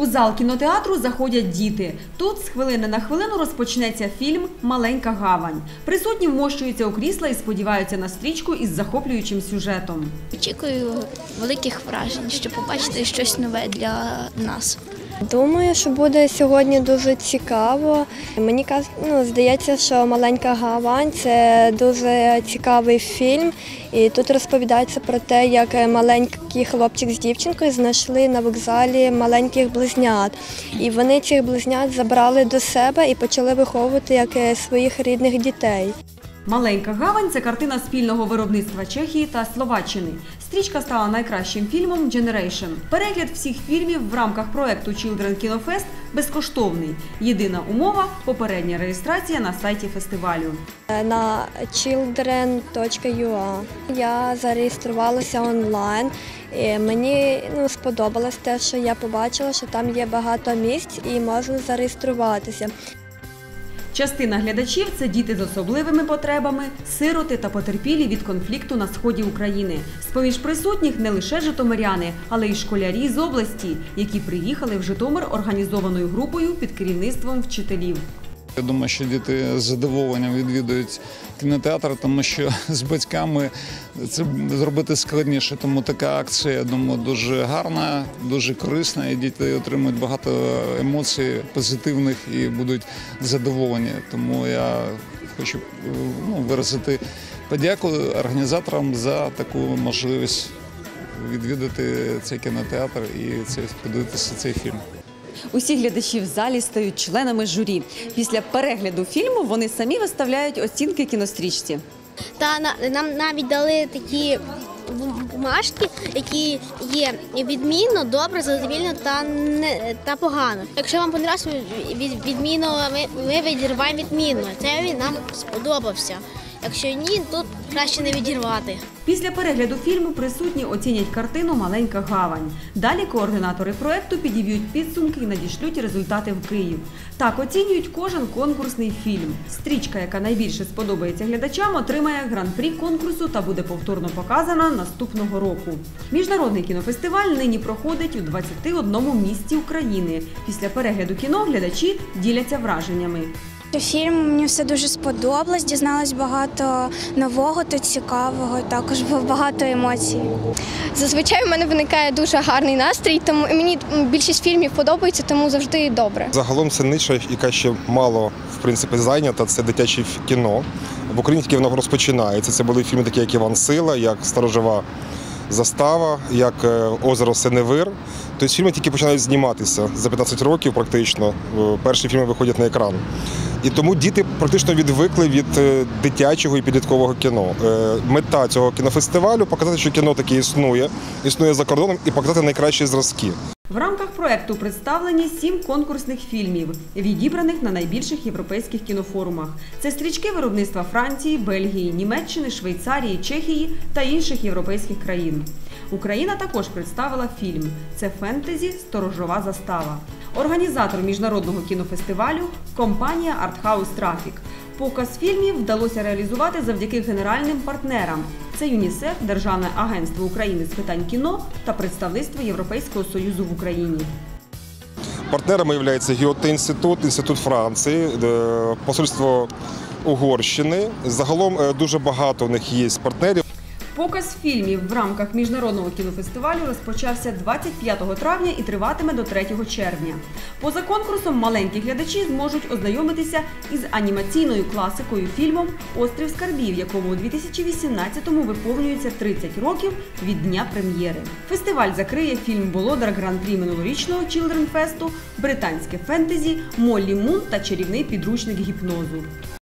У зал кінотеатру заходять діти. Тут з хвилини на хвилину розпочнеться фільм «Маленька гавань». Присутні вмощуються у крісла і сподіваються на стрічку із захоплюючим сюжетом. Очікую великих вражень, щоб побачити щось нове для нас. Думаю, що буде сьогодні дуже цікаво. Мені здається, що «Маленька гавань» – це дуже цікавий фільм. І тут розповідається про те, як маленький хлопчик з дівчинкою знайшли на вокзалі маленьких близнят. І вони цих близнят забрали до себе і почали виховувати як своїх рідних дітей. «Маленька гавань» – це картина спільного виробництва Чехії та Словаччини. Стрічка стала найкращим фільмом «Generation». Перегляд всіх фільмів в рамках проєкту Children Kino Fest безкоштовний. Єдина умова – попередня реєстрація на сайті фестивалю. На children.ua я зареєструвалася онлайн. І мені сподобалось те, що я побачила, що там є багато місць і можна зареєструватися. Частина глядачів – це діти з особливими потребами, сироти та потерпілі від конфлікту на сході України. З-поміж присутніх не лише житомиряни, але й школярі з області, які приїхали в Житомир організованою групою під керівництвом вчителів. Я думаю, що діти з задоволенням відвідують кінотеатр, тому що з батьками це зробити складніше. Тому така акція, я думаю, дуже гарна, дуже корисна, і діти отримують багато емоцій позитивних і будуть задоволені. Тому я хочу виразити подяку організаторам за таку можливість відвідати цей кінотеатр і подивитися цей фільм. Усі глядачі в залі стають членами журі. Після перегляду фільму вони самі виставляють оцінки кінострічці. Та нам навіть дали такі бумажки, які є відмінно, добре, задовільно та погано. Якщо вам подобається відмінно, ми відірваємо відмінно. Це нам сподобався. Якщо ні, то краще не відірвати. Після перегляду фільму присутні оцінять картину «Маленька гавань». Далі координатори проєкту підіб'ють підсумки і надішлють результати в Київ. Так оцінюють кожен конкурсний фільм. Стрічка, яка найбільше сподобається глядачам, отримає гран-прі конкурсу та буде повторно показана наступного року. Міжнародний кінофестиваль нині проходить у 21 місті України. Після перегляду кіно глядачі діляться враженнями. Фільм мені все дуже сподобалось, дізналась багато нового та цікавого, також багато емоцій. Зазвичай в мене виникає дуже гарний настрій, тому мені більшість фільмів подобається, тому завжди добре. Загалом це ниша, яка ще мало зайнята, це дитяче кіно. В Україні тільки воно розпочинається. Це були фільми такі, як «Іван Сила», як «Сторожова застава», як «Озеро Синевир». Тобто фільми тільки починають зніматися за 15 років практично. Перші фільми виходять на екран. І тому діти практично відвикли від дитячого і підліткового кіно. Мета цього кінофестивалю – показати, що кіно таке існує за кордоном і показати найкращі зразки. В рамках проєкту представлені 7 конкурсних фільмів, відібраних на найбільших європейських кінофорумах. Це стрічки виробництва Франції, Бельгії, Німеччини, Швейцарії, Чехії та інших європейських країн. Україна також представила фільм. Це фентезі «Сторожова застава». Організатор міжнародного кінофестивалю – компанія «Артхаус Трафік». Показ фільмів вдалося реалізувати завдяки генеральним партнерам. Це ЮНІСЕФ, Державне агентство України з питань кіно та представництво Європейського Союзу в Україні. Партнерами є Гьоте-інститут, Інститут Франції, посольство Угорщини. Загалом дуже багато в них є партнерів. Показ фільмів в рамках Міжнародного кінофестивалю розпочався 25 травня і триватиме до 3 червня. Поза конкурсом маленькі глядачі зможуть ознайомитися із анімаційною класикою фільмом «Острів скарбів», якому у 2018-му виповнюється 30 років від дня прем'єри. Фестиваль закриє фільм «Володар гран-прі минулорічного Children Festу», британське фентезі «Моллі Мун» та чарівний підручник гіпнозу.